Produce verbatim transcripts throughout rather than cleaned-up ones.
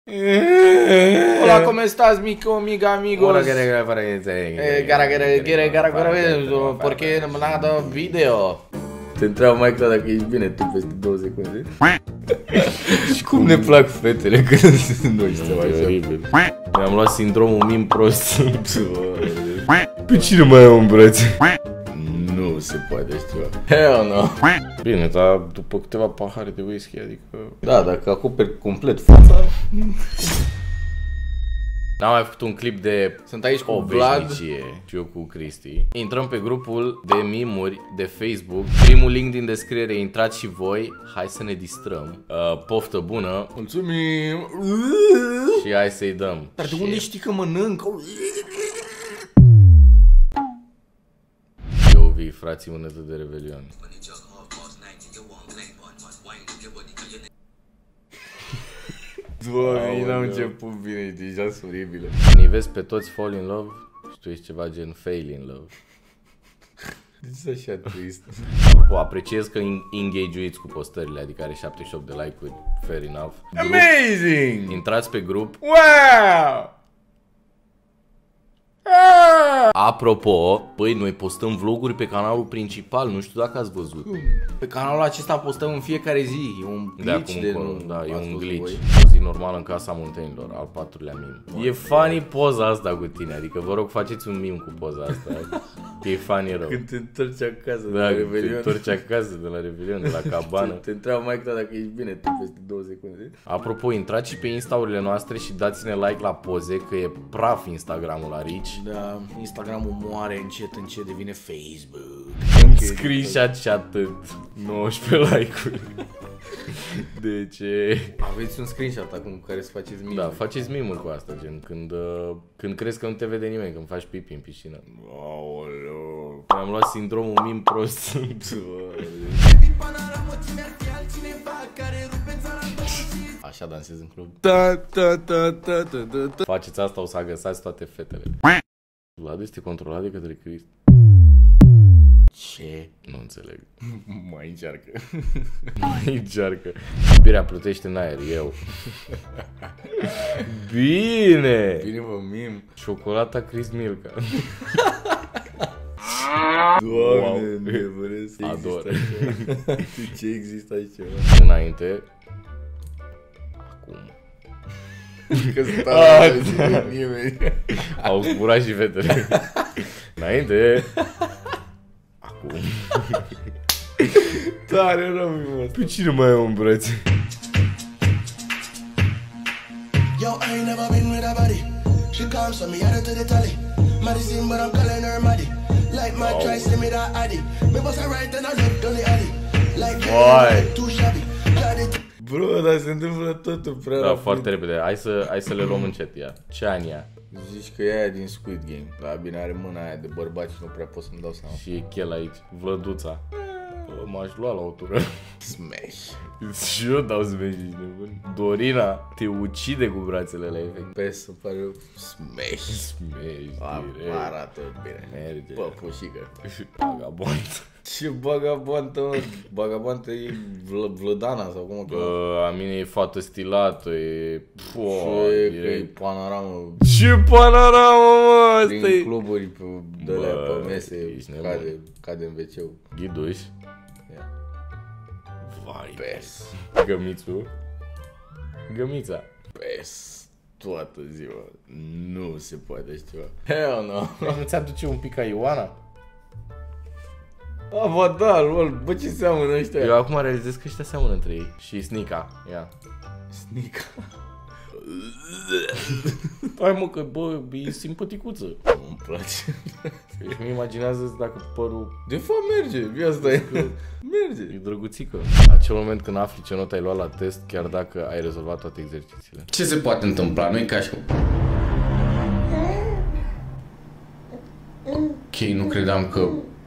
Hola, ¿cómo estás, mi amiga, amigos? Hola, gara gara para que Gara gara gara gara gara ¿por qué no me han dado video? Te întreba mai clar dacă ești bine tu peste două secunde. Și cum ne plac fetele când noi stăm așa. Mi-am luat sindromul mim prost. Pe cine mai am în brațe? Nu se poate așa ceva. Hell no. Bine, dar după câteva pahare de whisky, adică... Da, dacă acoperi complet fața. N-am mai făcut un clip de... Sunt aici cu o Vlad veșnicie și eu cu Cristi. Intrăm pe grupul de mimuri de Facebook. Primul link din descriere, intrați și voi. Hai să ne distrăm. uh, Poftă bună. Mulțumim. Și hai să-i dăm. Dar de unde știi că mănânc? Eu vii, frații, mânătă de Revelion. Doamne, n-am început bine, e deja suribilă. Când vezi pe toți fall in love și tu ești ceva gen fail in love. De ce așa trist? O apreciez că engage-uiți cu postările, adică are șaptezeci și opt de like-uri, fair enough. Grup, amazing! Intrați pe grup. Wow! Apropo, băi, noi postăm vloguri pe canalul principal, nu știu dacă ați văzut. Pe canalul acesta postăm în fiecare zi, e un glitch de, de nu, da, e un glitch. voi. O zi normală în casa muntenilor, al patrulea mim. E funny poza asta cu tine, adică vă rog faceți un mim cu poza asta. E funny rău. Când te întorci acasă de Da, la când te Revelion. întorci acasă de la Revelion, de la cabană. Te întreabă mai clar dacă ești bine tu peste două secunde. Apropo, intrați și pe Insta-urile noastre și dați-ne like la poze, că e praf Instagramul la Rich. Da, Instagramul moare încet încet, devine Facebook. Un screenshot și atât. nouăsprezece like-uri. De ce? Aveți un screenshot acum cu care să faceți mine. Da, faceți mimuri cu asta, gen când, uh, când crezi că nu te vede nimeni, când faci pipi în piscină. Aoleu. Mi-am luat sindromul mim prost. Așa dansez în club. Ta, ta, ta, ta, ta, ta, ta. Faceți asta, o să agăsați toate fetele. Vlad este controlat de către Cristi. Ce? Nu înțeleg. Mai încearcă. Mai încearcă. Iubirea plutește în aer, eu. Bine! Bine vă mim. Ciocolata Chris Milka. Doamne, nebunesc. Ador. Ce există aici ceva? Înainte. Acum. Că stau nimeni. Au zburat și fetele. Înainte. Acum. Tare rău, mă. Pe cine mai am în brațe? Yo, I ain't never been with a body. She comes from me, added to the tally. Medicine, but I'm calling her Maddie. Like my try, send me that addy. Me bust her right and I left on the alley. Like Boy. too shabby. Got it. Bro, dar se întâmplă totul prea Da, rapid. foarte repede. Hai să, hai să le luăm încet, ia. Ce ani ea? Zici că e aia din Squid Game. Da, bine, are mâna aia de bărbat și nu prea pot să-mi dau seama. Și e chel aici. Vlăduța. Bă, m-aș lua la o tură. Smash. Și eu dau smash, ești nebun. Dorina te ucide cu brațele la efect. Pe să pare smash. Smash, A, direct. arată bine. Merge. Bă, pușică. Vagabond. Ce bagabantă, mă. Bagabantă e vl Vlădana sau cum o cheamă. Bă, a mine e fată stilată, e... Pua, Ce că e direct. panoramă. Ce panoramă, mă, asta Prin e... cluburi pe, de alea, Bă, pe mese, ești nebun. cade, cade în ve ce-ul. Ghiduș. Ia. Vai. Pes. Gămițu. Gămița. Pes. Toată ziua. Nu se poate așa ceva. Hell no. Nu ți-aduce un pic ca Ioana? A, bă, da, lol, bă, ce seamănă ăștia? Eu acum realizez că ăștia seamănă între ei. Și Snica, ia. Snica. Hai mă că, bă, e simpaticuță. Nu-mi place. Deci mi imaginează dacă părul De fapt merge, asta e. Merge. e drăguțică. Acel moment când afli ce notă ai luat la test, chiar dacă ai rezolvat toate exercițiile. Ce se poate întâmpla? Nu-i ca și cum... Ok, nu credeam că...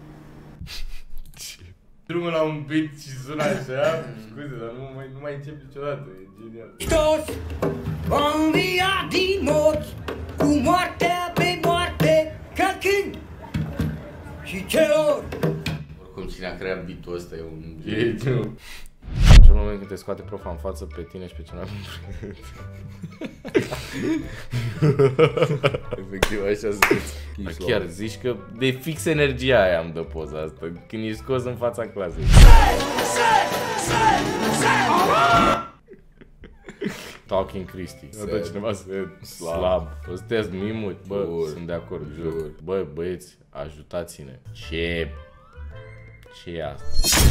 Drumul la un beat și sună așa, scuze, dar nu mai, nu mai încep niciodată, e genial. Toți vom via din morți, cu moartea pe moarte, ca când și celor. Oricum, cine a creat beat-ul ăsta e un E geniu. geniu. În acel moment când te scoate profa în față pe tine și pe celălalt. Efectiv așa zici. Chiar zici că de fix energia aia îmi dă poza asta. Când ești scos în fața clasei. Talking Cristi. Dă cineva să slab. Ăstea-s mimuri. Bă, sunt de acord, jur. Bă, băieți, ajutați-ne. Ce? Ce e asta?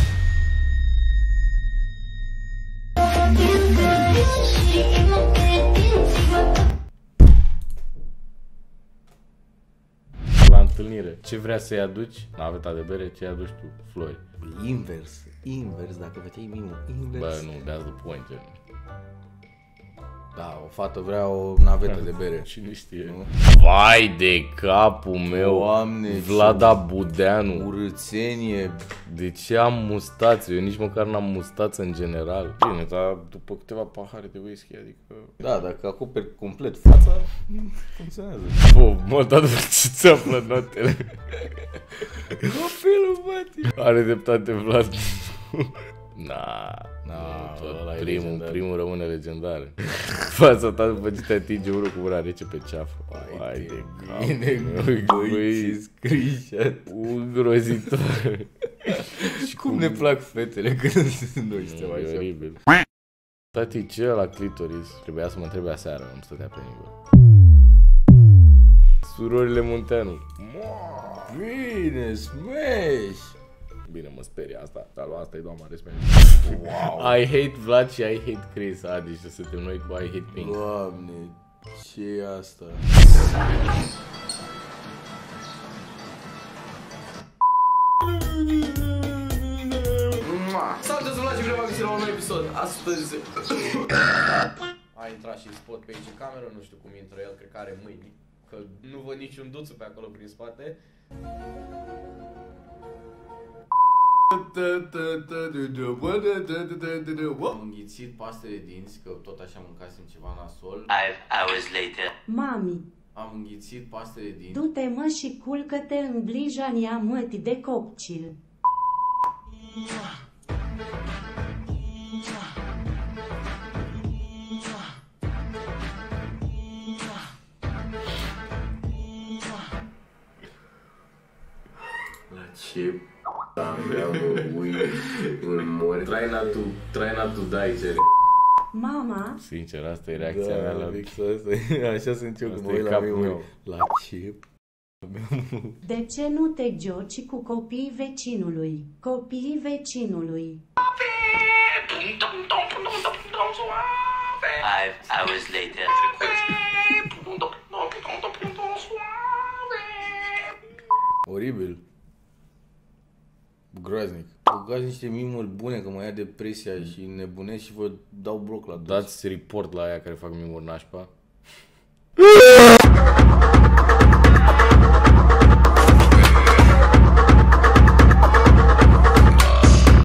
La întâlnire, ce vrea să-i aduci? Naveta de bere, ce-i aduci tu? Flori. Invers, invers, dacă făceai mimul, invers. Bă, nu, that's the point, gen. Da, o fată vrea o navetă de bere. Cine știe? Nu? Vai de capul meu, Doamne, Vlada Budeanu. Urâțenie. De ce am mustață? Eu nici măcar n-am mustață în general. Bine, dar după câteva pahare de whisky, adică... Da, dacă acoperi complet fața, funcționează. Bă, mă, dar ce ți află notele? Copilul, mătii. Are dreptate, Vlad. Na, na, tot primul, primul rămâne legendar. Fața ta după ce te atinge unul cu mâna rece pe ceafă. Hai de cap, băi, screenshot. Îngrozitor. Și cum ne plac fetele când sunt noi suntem așa. E oribil. Tati, ce la clitoris? Trebuia să mă întrebe aseară, îmi stătea pe nivel. Surorile Munteanu. Bine, smash! Bine, mă sperie asta, dar asta e doamna respect. Wow. I hate Vlad și I hate Chris, a, deci suntem noi cu I hate Pink. Doamne, ce e asta? Salutați, Vlad și vreau să la un nou episod. Astăzi a intrat și spot pe aici cameră, nu știu cum intră el, cred că are mâini. Că nu văd niciun duțu pe acolo prin spate. Am înghițit paste de dinți, că tot așa mâncasem ceva nasol. Five hours later. Mami, am înghițit paste de dinți. du-te mă și culcă-te în blijania mătii de copcil. La ce am vrea, mă, ui, îl mori. Try not to, try not to die, Jerry. Mama, sincer, asta e reacția mea la... Asta, așa sunt eu când mă uit la mine. La ce? De ce nu te joci cu copiii vecinului? Copiii vecinului. Five hours later. Oribil. Groaznic. Băgați niște mimuri bune, că mă ia depresia și nebunesc și vă dau bloc la toți. Dați report la aia care fac mimuri nașpa.